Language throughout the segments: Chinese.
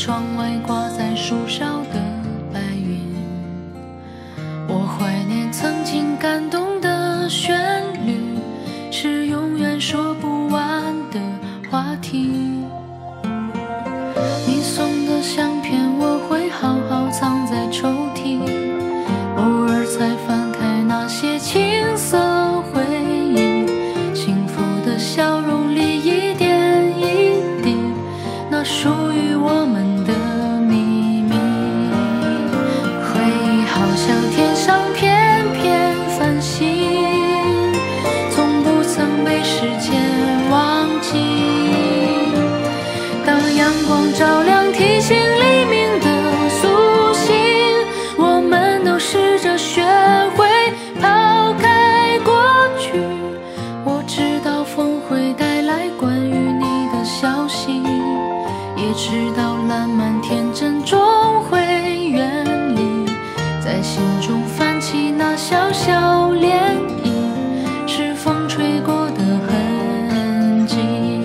窗外挂在树梢的白云。我怀念曾经感动的旋律，是永远说不完的话题。你送的相片我会好好藏在抽屉，偶尔才翻开那些青涩回忆，幸福的笑容里一点一滴，那属于我们的秘密。回忆好像天上片片繁星，从不曾被时间忘记。当阳光照亮提醒黎明的苏醒，我们都试着学会抛开过去。我知道风会带来关于你的消息，也知道烂漫天真终会远离，在心中泛起那小小涟漪，是风吹过的痕迹。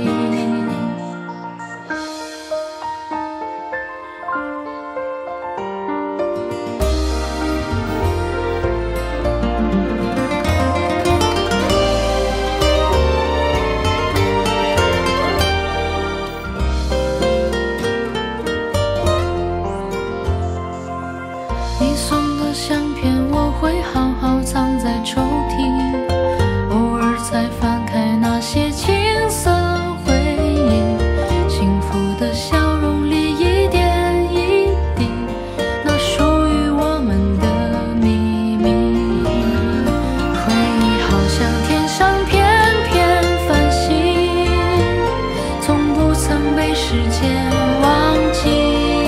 你送的相片我会好好藏在抽屉，偶尔才翻开那些青涩回忆，幸福的笑容里一点一滴，那属于我们的秘密。回忆好像天上片片繁星，从不曾被时间忘记。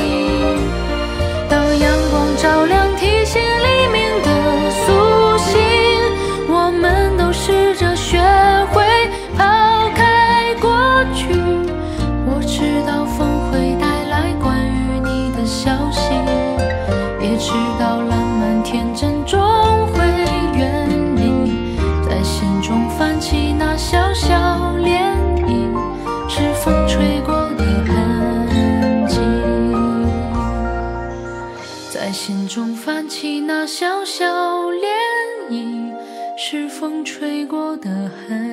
照亮提醒黎明的苏醒，我们都试着学会抛开过去。我知道风会带来关于你的消息，也知道烂漫天真终会远离，在心中泛起那小小涟漪，是风吹过的痕迹。在心中泛起那小小涟漪，是风吹过的痕迹。